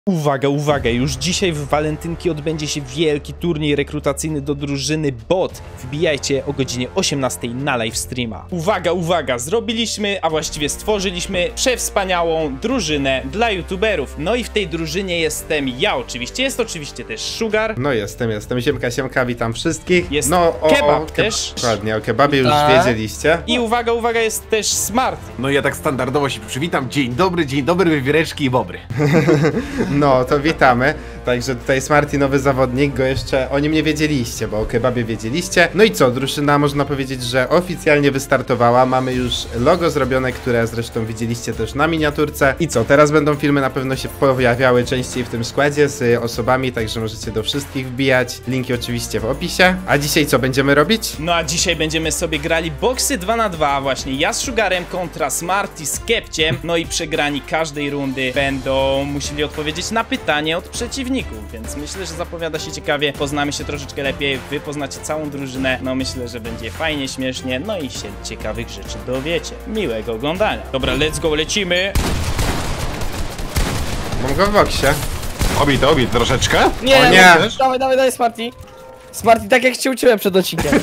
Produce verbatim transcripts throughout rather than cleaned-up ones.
Uwaga, uwaga, już dzisiaj w walentynki odbędzie się wielki turniej rekrutacyjny do drużyny bot. Wbijajcie o godzinie osiemnastej na live streama. Uwaga, uwaga, zrobiliśmy, a właściwie stworzyliśmy przewspaniałą drużynę dla youtuberów. No i w tej drużynie jestem ja oczywiście, jest oczywiście też Sugar. No jestem, jestem, siemka, siemka, witam wszystkich. Jest no, o, Kebab o, też. Dokładnie, o kebabie już Tak. wiedzieliście. I uwaga, uwaga, jest też Smart. No ja tak standardowo się przywitam. Dzień dobry, dzień dobry, wywiereczki i bobry. No, to witamy. Także tutaj Smarty, nowy zawodnik, go jeszcze o nim nie wiedzieliście, bo o kebabie wiedzieliście. No i co, drużyna można powiedzieć, że oficjalnie wystartowała. Mamy już logo zrobione, które zresztą widzieliście też na miniaturce. I co, teraz będą filmy na pewno się pojawiały częściej w tym składzie z osobami, także możecie do wszystkich wbijać. Linki oczywiście w opisie. A dzisiaj co będziemy robić? No a dzisiaj będziemy sobie grali boksy dwa na dwa, właśnie ja z Sugarem kontra Smarty z Kepciem. No i przegrani każdej rundy będą musieli odpowiedzieć na pytanie od przeciwników, więc myślę, że zapowiada się ciekawie, poznamy się troszeczkę lepiej, wy poznacie całą drużynę, no myślę, że będzie fajnie, śmiesznie, no i się ciekawych rzeczy dowiecie. Miłego oglądania. Dobra, let's go, lecimy. Mam go w boksie. Obity, obity troszeczkę. Nie, O nie. dawaj, dawaj, dawaj, Smarty. Smarty, tak jak cię uczyłem przed odcinkiem.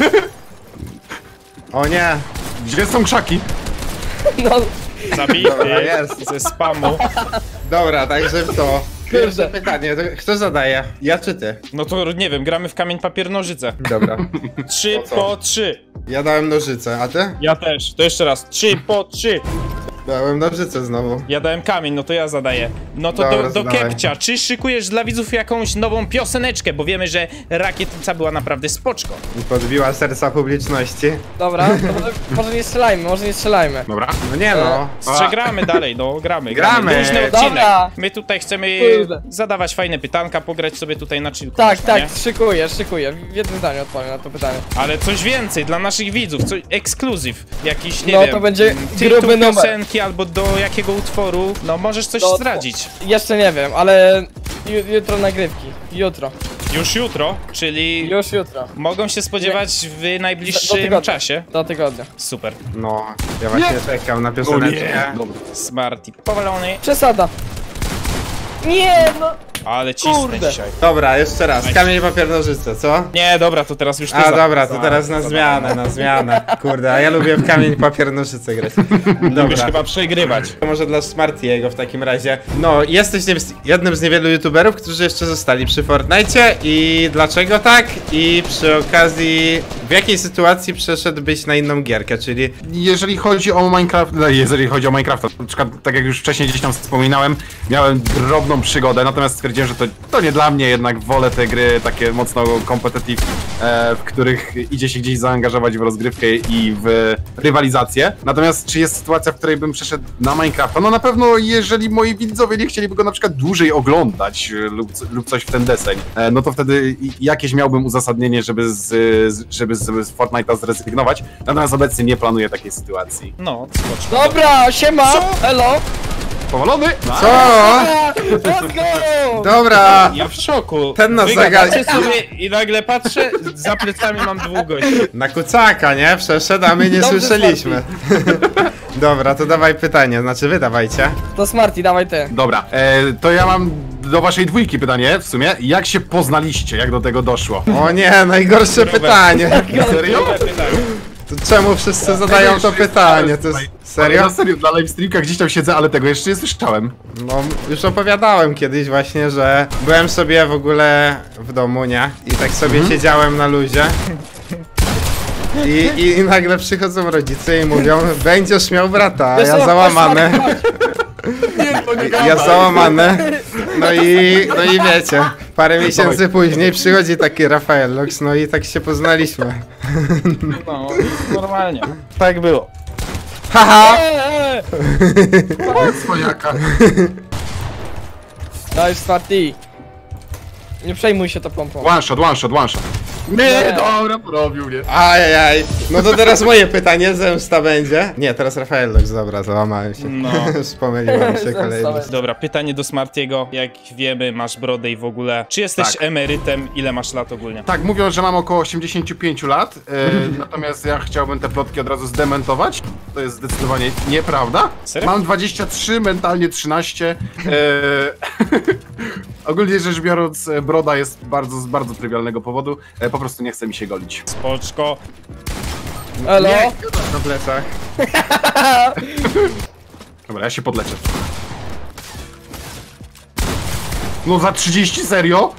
O nie. Gdzie są krzaki? No, Zabity Dobra, jest. ze spamu. Dobra, także to. Pierwsze Kurde. pytanie, to kto zadaje? Ja czy ty? No to nie wiem, gramy w kamień, papier, nożyce. Dobra. Trzy co? po trzy. Ja dałem nożyce, a ty? Ja też, to jeszcze raz. Trzy po trzy. Dałem nożyce znowu. Ja dałem kamień, no to ja zadaję. No to Dobra, do, do zadawaj. Kepcia, czy szykujesz dla widzów jakąś nową pioseneczkę? Bo wiemy, że Rakietnica była naprawdę spoczko. Podbiła serca publiczności. dobra, to może, może nie strzelajmy, może nie strzelajmy. Dobra. No nie no. Przegramy dalej, no gramy. Gramy. Luźny odcinek. Dobra. My tutaj chcemy Kurde. zadawać fajne pytanka, pograć sobie tutaj na chillku. Tak, można, tak, nie? szykuję, szykuję. W jednym zdaniu odpowiem na to pytanie. Ale coś więcej dla naszych widzów, coś ekskluzyw. Jakiś, nie No, wiem, to będzie mm, tytuł gruby numer. piosenki albo do jakiego utworu. No możesz coś Do- zdradzić. Jeszcze nie wiem, ale ju, jutro nagrywki. Jutro. Już jutro, czyli Już jutro. mogą się spodziewać w Do najbliższym tygodnia. czasie. Do tygodnia. Super. No, ja właśnie czekam na O pioseneczkę. nie. Dobra. Smarty powalony, Przesada. Nie, no. ale cisnę Kurde. dzisiaj. Dobra, jeszcze raz. Kamień, papier, nożyce, co? Nie, dobra, to teraz już ty A za- dobra, to za- teraz na za- zmianę, na zmianę. Kurde, a ja lubię w kamień, papier, nożyce grać. Lubisz Dobra. chyba przegrywać. To może dla Smartiego w takim razie. No, jesteś nie- jednym z niewielu youtuberów, którzy jeszcze zostali przy Fortnite. I dlaczego tak? I przy okazji, w jakiej sytuacji przeszedłbyś na inną gierkę, czyli... Jeżeli chodzi o Minecraft, no, jeżeli chodzi o Minecrafta, na przykład, tak jak już wcześniej gdzieś tam wspominałem, miałem drobną przygodę, natomiast stwierdziłem, że to, to nie dla mnie, jednak wolę te gry takie mocno competitive, e, w których idzie się gdzieś zaangażować w rozgrywkę i w rywalizację. Natomiast czy jest sytuacja, w której bym przeszedł na Minecrafta? No na pewno, jeżeli moi widzowie nie chcieliby go na przykład dłużej oglądać e, lub, lub coś w ten deseń, e, no to wtedy i- jakieś miałbym uzasadnienie, żeby z, z, żeby z, z Fortnite'a zrezygnować. Natomiast obecnie nie planuję takiej sytuacji. No, skocz. Dobra, siema. Hello. Powolony? Co? A, let's go. Dobra! Ja w szoku. Ten nas Wy zagadł. gadacie sobie i nagle patrzę, za plecami mam dwóch gości. Na kucaka, nie? Przeszedł, a my nie Dobrze, słyszeliśmy. Dobra, to dawaj pytanie, znaczy wy dawajcie. To Smarty, dawaj ty. Dobra, e, to ja mam do waszej dwójki pytanie w sumie. Jak się poznaliście? Jak do tego doszło? O nie, najgorsze pytanie. Serio? Dobre pytanie. To czemu wszyscy zadają to pytanie? To jest... Serio? Na serio, dla live streamka gdzieś tam siedzę, ale tego jeszcze nie słyszałem. No, już opowiadałem kiedyś właśnie, że byłem sobie w ogóle w domu, nie? I tak sobie siedziałem na luzie. I, i, I nagle przychodzą rodzice i mówią, będziesz miał brata, a ja załamany. Ja załamany. No i, no i wiecie, parę miesięcy później przychodzi taki Rafael Lox, no i tak się poznaliśmy. No, normalnie. Tak było. Haha! Eee, Swojaka. Daj Smarty. Nie przejmuj się to pompą. One shot, one shot, one shot. Nie, dobra, porobił mnie. Ajajaj. No to teraz moje pytanie, zemsta będzie. Nie, teraz Rafael Lux, dobra, załamałem się. No. Wspomyliłem się Zemsta kolejny. będzie. Dobra, pytanie do Smartiego. Jak wiemy, masz brodę i w ogóle. Czy jesteś Tak. emerytem? Ile masz lat ogólnie? Tak, mówią, że mam około osiemdziesiąt pięć lat, e, natomiast ja chciałbym te plotki od razu zdementować. To jest zdecydowanie nieprawda. Serio? Mam dwadzieścia trzy, mentalnie trzynaście. E, ogólnie rzecz biorąc, e, broda jest bardzo, z bardzo trywialnego powodu. E, po prostu nie chce mi się golić. Spoczko. Elo? Nie, na plecach. Dobra, ja się podleczę. No za trzydzieści, serio?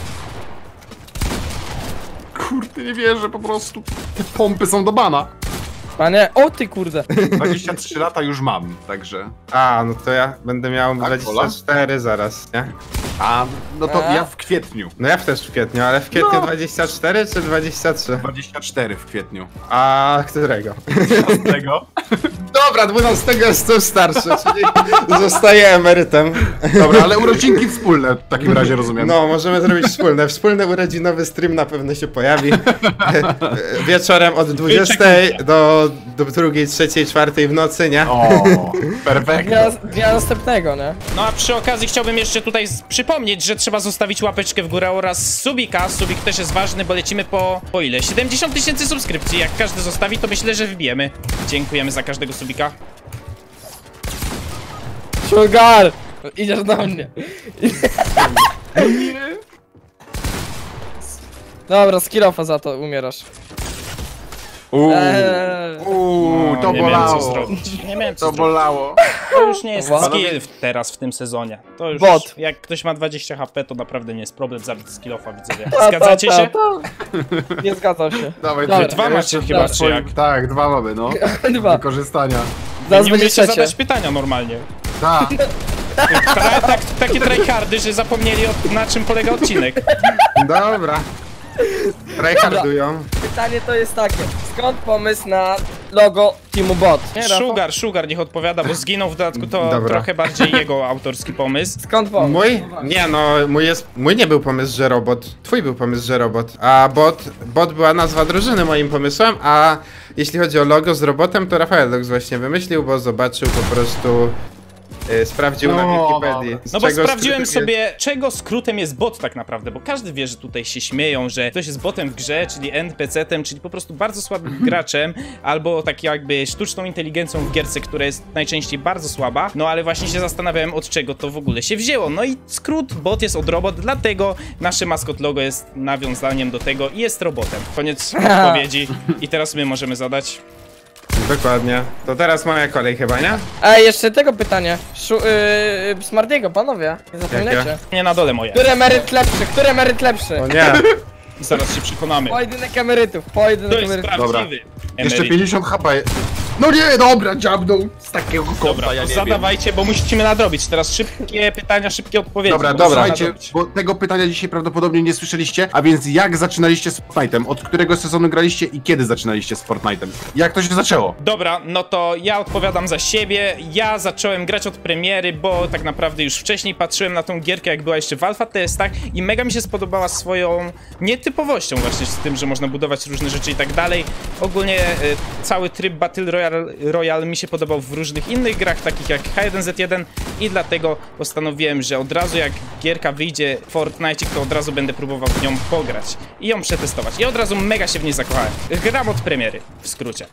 Kurde, nie wierzę po prostu. Te pompy są do bana. Panie, o ty kurde. dwadzieścia trzy lata już mam, także... A, no to ja będę miał Tak, dwadzieścia cztery zaraz, nie? A, no to A? ja w kwietniu. No ja też w kwietniu, ale w kwietniu No. dwadzieścia cztery czy dwadzieścia trzy? dwadzieścia cztery w kwietniu. A którego? Z tego? Dobra, dwunastego jest to starszy, czyli zostaję emerytem. Dobra, ale urodzinki wspólne w takim razie rozumiem. No, możemy zrobić wspólne. Wspólny urodzinowy stream na pewno się pojawi. Wieczorem od dwudziestej do, do drugiej, trzeciej, czwartej w nocy, nie? O, perfekto. Dnia, dnia następnego, nie? No a przy okazji chciałbym jeszcze tutaj z- przypomnieć, że trzeba zostawić łapeczkę w górę oraz subika. Subik też jest ważny, bo lecimy po, po ile? siedemdziesiąt tysięcy subskrypcji. Jak każdy zostawi, to myślę, że wbijemy. Dziękujemy za każdego subika. Sugar! Idziesz do mnie. Dobra, skillofa za to umierasz. Uuu, Eee, uuu, No, to nie miałem co bolało. zrobić. Nie miałem co To zrobić. bolało. To już nie jest What? skill w- teraz w tym sezonie. To już, Bot. jak ktoś ma dwadzieścia H P, to naprawdę nie jest problem zabić skillofa, widzowie. ta, Zgadzacie ta, się? ta, ta. Nie zgadzam się. Dawaj, Dobra. ty, Dwa ja macie jeszcze chyba, w czy jak? Tak, dwa mamy, no. Dwa. Wykorzystania. Zaraz Nie będzie umiecie trzecie. zadać pytania normalnie. Tak. Tra, tak, takie tryhardy, że zapomnieli o, na czym polega odcinek. Dobra. Tryhardują. Pytanie to jest takie. Skąd pomysł na logo Teamu Bot? Nie, Rafał? Sugar, Sugar niech odpowiada, bo zginął w dodatku, to Dobra. trochę bardziej jego autorski pomysł. Skąd pomysł? Mój? Nie no, mój jest. Mój nie był pomysł, że robot. Twój był pomysł, że robot. A bot. Bot była nazwa drużyny moim pomysłem, a jeśli chodzi o logo z robotem, to Rafael Lux właśnie wymyślił, bo zobaczył po prostu. Yy, sprawdził na No, Wikipedii. z No bo czego sprawdziłem skrótem sobie, czego skrótem jest bot tak naprawdę, bo każdy wie, że tutaj się śmieją, że ktoś jest botem w grze, czyli N P C-tem, czyli po prostu bardzo słabym graczem, albo tak jakby sztuczną inteligencją w gierce, która jest najczęściej bardzo słaba, no ale właśnie się zastanawiałem, od czego to w ogóle się wzięło. No i skrót bot jest od robot, dlatego nasze maskot logo jest nawiązaniem do tego i jest robotem. Koniec odpowiedzi i teraz my możemy zadać. Dokładnie. To teraz moja kolej chyba, nie? A jeszcze tego pytania. Szu, yy, Smartiego, panowie. Nie zapominajcie. Jakie? Nie na dole moje. Który emeryt lepszy? Który emeryt lepszy? O nie. Zaraz się przekonamy. Pojedynek emerytów, To pojedynek jest emerytów. prawdziwy Jeszcze emeryt. pięćdziesiąt H P. No nie, dobra, dziabnął z takiego kąta, Dobra, ja to nie zadawajcie, bo musimy nadrobić. Teraz szybkie pytania, szybkie odpowiedzi. Dobra, bo dobra, musimy słuchajcie, nadrobić. bo tego pytania dzisiaj prawdopodobnie nie słyszeliście, a więc jak zaczynaliście z Fortnite'em? Od którego sezonu graliście i kiedy zaczynaliście z Fortnite'em? Jak to się zaczęło? Dobra, no to ja odpowiadam za siebie. Ja zacząłem grać od premiery, bo tak naprawdę już wcześniej patrzyłem na tą gierkę, jak była jeszcze w alfa testach i mega mi się spodobała swoją nietypowością właśnie z tym, że można budować różne rzeczy i tak dalej. Ogólnie y, cały tryb Battle Royale, Royale mi się podobał w różnych innych grach, takich jak H jeden Z jeden i dlatego postanowiłem, że od razu jak gierka wyjdzie w Fortnite, to od razu będę próbował w nią pograć i ją przetestować. I od razu mega się w niej zakochałem. Gram od premiery, w skrócie.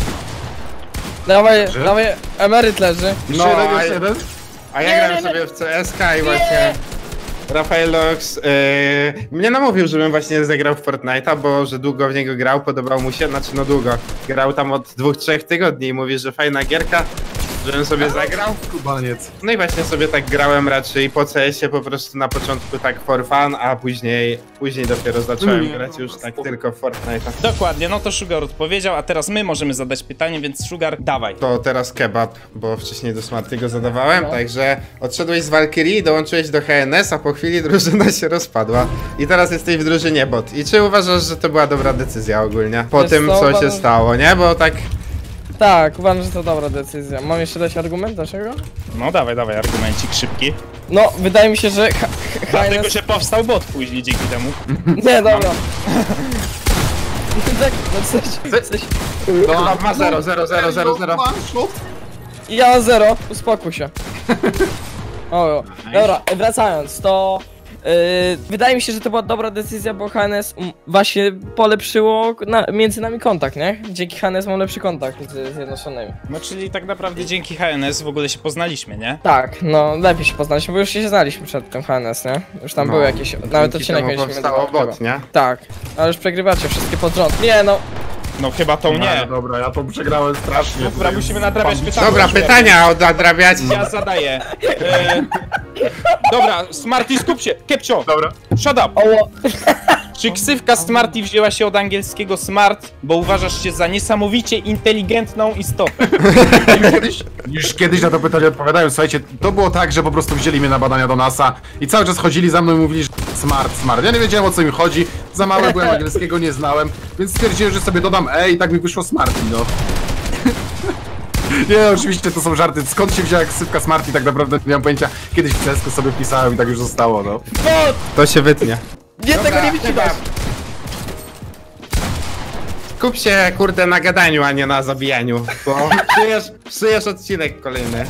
Dawaj, dawaj, emeryt leży. No, Jeszcze jeden, a, jeszcze jeden? a ja Nie, grałem nie, nie. sobie w C S K i właśnie Rafael Lux yy, mnie namówił, żebym właśnie zagrał w Fortnite'a, bo że długo w niego grał, podobał mu się, znaczy no długo. Grał tam od dwóch, trzech tygodni i mówi, że fajna gierka, żebym sobie zagrał. Kubaniec. No i właśnie sobie tak grałem raczej po C S ie po prostu na początku tak for fun, a później, później dopiero zacząłem Nie, grać no, już tak spoko. tylko w Fortnite'a. Dokładnie, no to Sugar odpowiedział, a teraz my możemy zadać pytanie, więc Sugar, dawaj. To teraz kebab, bo wcześniej do Smartiego zadawałem, także odszedłeś z Valkyrie, dołączyłeś do H N S, a po chwili drużyna się rozpadła. I teraz jesteś w drużynie bot. I czy uważasz, że to była dobra decyzja ogólnie? Po Wiesz tym, co, co się uważam, że- stało, nie? Bo tak... Tak, uważam, że to dobra decyzja. Mam jeszcze dać argument dlaczego? No dawaj, dawaj, argumencik szybki. No, wydaje mi się, że H Dlatego się powstał bot później dzięki temu. Nie, dobra. Tak, no coś, coś. No, ma zero, zero, zero, zero, zero. Ja mam zero, uspokój się. O, dobra, wracając, to... Yy, wydaje mi się, że to była dobra decyzja, bo H N S um, właśnie polepszyło na, między nami kontakt, nie? Dzięki H N S mam lepszy kontakt z Zjednoczonymi. No czyli tak naprawdę dzięki H N S w ogóle się poznaliśmy, nie? Tak, no lepiej się poznaliśmy, bo już się znaliśmy przed tym H N S, nie? Już tam No, były jakieś, nawet odcinek mieliśmy. powstało bot, nie? Tak, ale już przegrywacie wszystkie pod rząd. Nie no, No chyba tą nie. No, dobra, ja to przegrałem strasznie. Dobra, musimy nadrabiać pytania. Dobra, pytania odrabiać. Ja zadaję. E... Dobra, Smarty, skup się. Kepcio, Dobra. shut up. oło. Czy ksywka Smarty wzięła się od angielskiego smart, bo uważasz się za niesamowicie inteligentną istotę? Już kiedyś, już kiedyś na to pytanie odpowiadałem, słuchajcie, to było tak, że po prostu wzięli mnie na badania do NASA i cały czas chodzili za mną i mówili, że smart, smart. Ja nie wiedziałem, o co im chodzi, za mały byłem, angielskiego nie znałem, więc stwierdziłem, że sobie dodam E i tak mi wyszło Smarty, no. Nie, oczywiście to są żarty, skąd się wzięła ksywka Smarty, tak naprawdę nie mam pojęcia. Kiedyś w C S ku sobie pisałem i tak już zostało, no. Bot! To się wytnie. Nie, tego nie wycinasz. Skup się, kurde, na gadaniu, a nie na zabijaniu. Bo psujesz, psujesz odcinek kolejny.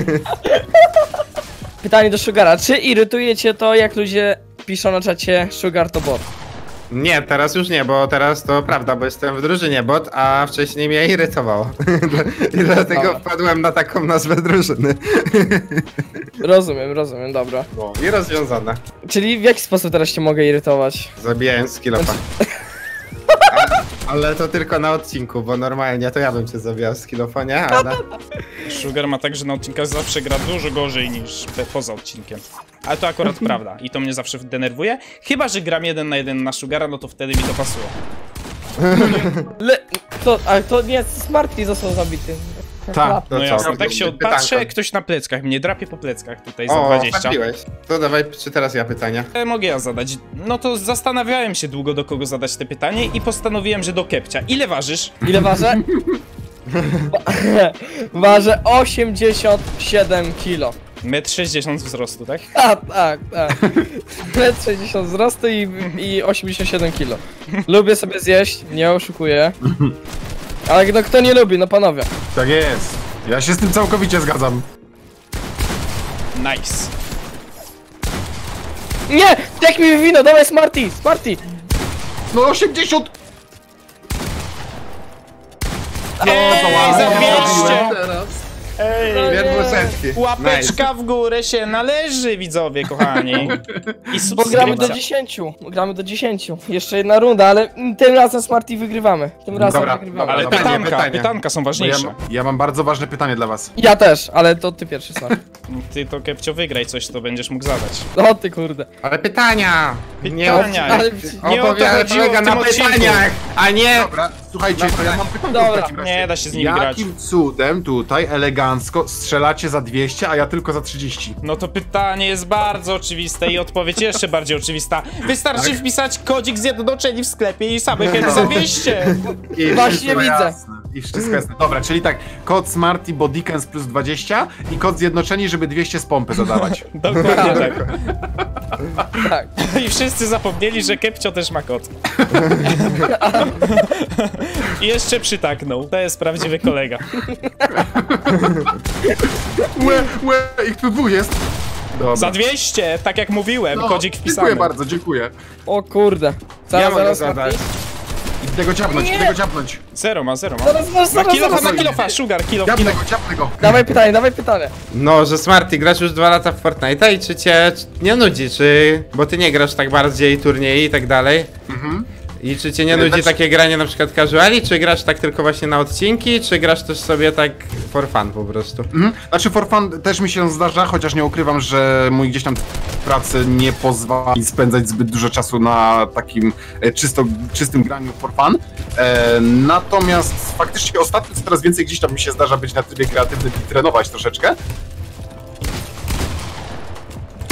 Pytanie do Sugara, czy irytuje cię to, jak ludzie piszą na czacie Sugar to bot? Nie, teraz już nie, bo teraz to prawda, bo jestem w drużynie bot, a wcześniej mnie irytowało. I dlatego Dobra. wpadłem na taką nazwę drużyny. Rozumiem, rozumiem, dobra. No, i rozwiązane. Czyli w jaki sposób teraz cię mogę irytować? Zabijając skillofa. Ale to tylko na odcinku, bo normalnie to ja bym cię zabijał z skillofa, nie? Ale... Sugar ma tak, że na odcinkach zawsze gra dużo gorzej niż pe- poza odcinkiem. Ale to akurat prawda i to mnie zawsze denerwuje. Chyba że gram jeden na jeden na Sugara, no to wtedy mi to pasuje. Le... To, ale to nie, Smarty został zabity. Tak. No co? jasne, tak się Pytanko. patrzę, ktoś na pleckach, mnie drapie po pleckach tutaj za O, dwadzieścia. trafiłeś. To dawaj, czy teraz ja pytania? E, Mogę ja zadać. No to zastanawiałem się długo, do kogo zadać te pytanie i postanowiłem, że do Kepcia. Ile ważysz? Ile ważę? Ważę osiemdziesiąt siedem kilo. metr sześćdziesiąt wzrostu, tak? A, tak, tak. metr sześćdziesiąt wzrostu i, i osiemdziesiąt siedem kilo. Lubię sobie zjeść, nie oszukuję. Ale no kto nie lubi, no panowie. Tak jest. Ja się z tym całkowicie zgadzam. Nice. Nie! Jak mi wywinął, dawaj Smarty! Smarty! No osiemdziesiąt! Ej, za dwieście! Ej, No nie. Wielbłysecki. łapeczka w górę się należy, widzowie kochani. I Bo gramy do subskrypcja. dziesięciu. Gramy do dziesięciu. Jeszcze jedna runda, ale tym razem Smarty wygrywamy. Tym razem Dobra, wygrywamy. dobra. Ale Pytanie, pytanka, pytanie. pytanka są Bo ja, ważniejsze. ja mam bardzo ważne pytanie dla was. Ja też, ale to ty pierwszy, Smarty. Ty to Kepcio wygraj coś, to będziesz mógł zadać. O ty kurde. Ale pytania! Nie Pytania. ale- Nie o to opowiada, chodziło polega w na tym odcinku. pytaniach, a nie... Dobra, słuchajcie, to ja mam pytanie Dobra. w takim razie. Nie da się z nimi grać. Jakim cudem tutaj elegancko strzelacie za dwieście, a ja tylko za trzydzieści? No to pytanie jest bardzo oczywiste i odpowiedź jeszcze bardziej oczywista. Wystarczy Tak? wpisać kodzik zjednoczeni w sklepie i same chęty za dwieście. I Właśnie Wszystko widzę. jasne. I wszystko jasne. Dobra, czyli tak, kod Smarty Bodykens plus dwadzieścia i kod zjednoczeni, żeby dwieście z pompy zadawać. Dokładnie tak. Tak. I wszyscy zapomnieli, że Kepcio też ma kod. I jeszcze przytaknął. To jest prawdziwy kolega. Łe, łe, ich tu dwóch jest. Dobra. Za dwieście, tak jak mówiłem, No, kodzik wpisany. Dziękuję bardzo, dziękuję. O kurde. Ja mogę zaraz zadać. Idę go ciapnąć, Nie. idę go ciapnąć. Zero ma, zero ma. Zaraz, zaraz, Na zaraz, kilofa, zaraz. na kilofa, sugar, kilo, Ciapnę kilo. go, ciapnę go. Dawaj pytanie, dawaj pytanie. No, że Smarty, grasz już dwa lata w Fortnite'a i czy cię nie nudzi, czy... Bo ty nie grasz tak bardziej turniej i tak dalej. Mhm. I czy cię nie Nie, nudzi znaczy- takie granie na przykład casuali, czy grasz tak tylko właśnie na odcinki, czy grasz też sobie tak for fun po prostu? Mhm. Znaczy for fun też mi się zdarza, chociaż nie ukrywam, że mój gdzieś tam pracy nie pozwala mi spędzać zbyt dużo czasu na takim e, czysto, czystym graniu for fun. E, natomiast faktycznie ostatnio coraz więcej gdzieś tam mi się zdarza być na trybie kreatywnym i trenować troszeczkę.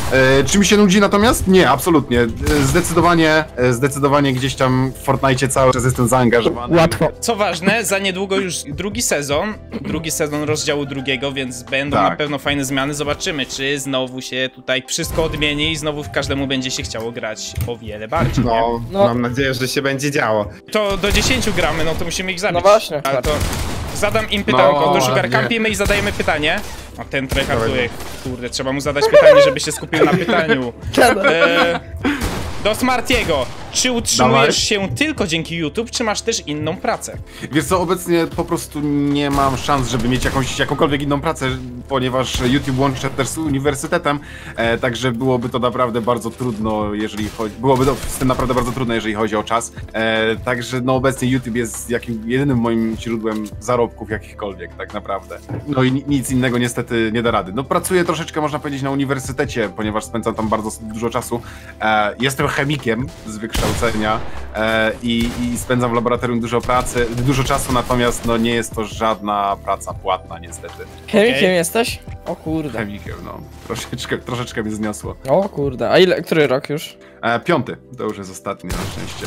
E, czy mi się nudzi natomiast? Nie, absolutnie. E, Zdecydowanie, e, zdecydowanie gdzieś tam w Fortnite cały czas jestem zaangażowany. Łatwo. Co ważne, za niedługo już drugi sezon, drugi sezon rozdziału drugiego, więc będą Tak. na pewno fajne zmiany. Zobaczymy, czy znowu się tutaj wszystko odmieni i znowu każdemu będzie się chciało grać o wiele bardziej, nie? No, No. mam nadzieję, że się będzie działo. To do dziesięciu gramy, no to musimy ich zabić. No właśnie. Ale to zadam im pytanko, No, do Sugar ładnie. kampimy i zadajemy pytanie. A ten tryharduje, kurde, trzeba mu zadać pytanie, żeby się skupił na pytaniu. E, do Smartiego, czy utrzymujesz Dawaj. się tylko dzięki YouTube, czy masz też inną pracę? Wiesz co, obecnie po prostu nie mam szans, żeby mieć jakąś, jakąkolwiek inną pracę, ponieważ YouTube łączę też z uniwersytetem, e, także byłoby to naprawdę bardzo trudno, jeżeli chodzi, byłoby to z tym naprawdę bardzo trudno, jeżeli chodzi o czas, e, także no obecnie YouTube jest jakim, jedynym moim źródłem zarobków jakichkolwiek, tak naprawdę. No i ni- nic innego niestety nie da rady. No pracuję troszeczkę, można powiedzieć, na uniwersytecie, ponieważ spędzam tam bardzo dużo czasu. E, jestem chemikiem z wykształcenia e, i, i spędzam w laboratorium dużo pracy, dużo czasu, natomiast no nie jest to żadna praca płatna niestety. Chemikiem Okej. jesteś? O kurde. Chemikiem, no. Troszeczkę, troszeczkę mnie zniosło. O kurde. A ile, który rok już? E, piąty, to już jest ostatni na szczęście.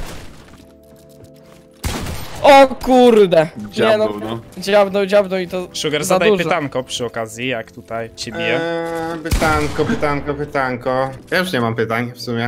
O kurde. Nie Dziabnął, no. no. Dziabnął, dziabnął i to Sugar, za zadaj dużo. pytanko przy okazji, jak tutaj cię bije. Eee, pytanko, pytanko, pytanko. Ja już nie mam pytań w sumie.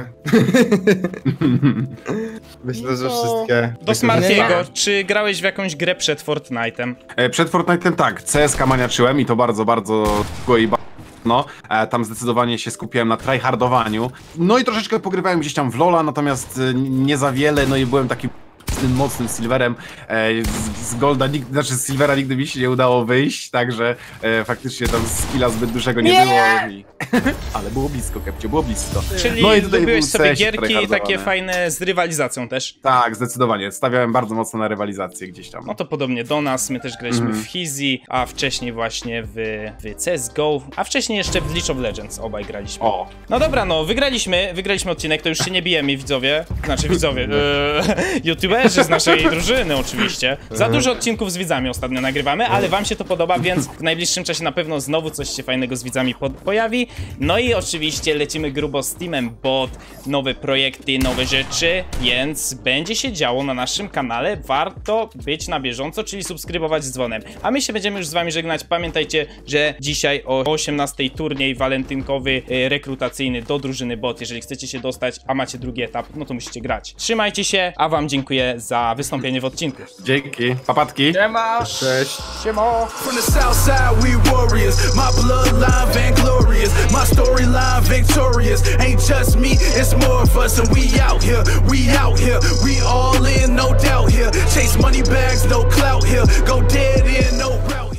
Myślę, że No. wszystkie. Do myślę, że Smartiego, tak. czy grałeś w jakąś grę przed Fortnite'em? E, przed Fortnite'em tak, C S K maniaczyłem i to bardzo, bardzo długo i bardzo. No, e, tam zdecydowanie się skupiłem na tryhardowaniu. No i troszeczkę pogrywałem gdzieś tam w LoL'a, natomiast e, nie za wiele, no i byłem takim tym mocnym Silverem. E, z, z Golda, nigdy, znaczy z Silvera nigdy mi się nie udało wyjść, także e, faktycznie tam skilla zbyt dużego nie, Nie! było. I... Ale było blisko, Kepcio, było blisko. Czyli No i tutaj lubiłeś był sobie C S gierki tryhardowany. takie fajne z rywalizacją też? Tak, zdecydowanie. Stawiałem bardzo mocno na rywalizację gdzieś tam. No to podobnie do nas, my też graliśmy Mhm. w Hizy, a wcześniej właśnie w, w C S G O, a wcześniej jeszcze w League of Legends obaj graliśmy. O, No dobra, no wygraliśmy, wygraliśmy odcinek, to już się nie bijemy, widzowie. Znaczy widzowie, e, youtuberzy z naszej drużyny oczywiście. Za dużo odcinków z widzami ostatnio nagrywamy, ale wam się to podoba, więc w najbliższym czasie na pewno znowu coś się fajnego z widzami po pojawi. No i oczywiście lecimy grubo z Teamem Bot, nowe projekty, nowe rzeczy, więc będzie się działo na naszym kanale. Warto być na bieżąco, czyli subskrybować z dzwonem. A my się będziemy już z wami żegnać. Pamiętajcie, że dzisiaj o osiemnastej turniej walentynkowy, e, rekrutacyjny do drużyny Bot. Jeżeli chcecie się dostać, a macie drugi etap, no to musicie grać. Trzymajcie się, a wam dziękuję za wystąpienie w odcinku. dzięki. Papatki. Siema. Cześć. Siema. From the south side, we warriors. My bloodline vainglorious. My storyline victorious. Ain't just me, it's more of us, and we out here. We out here. We all in, no doubt here. Chase money bags, no clout here. Go dead in, no route here.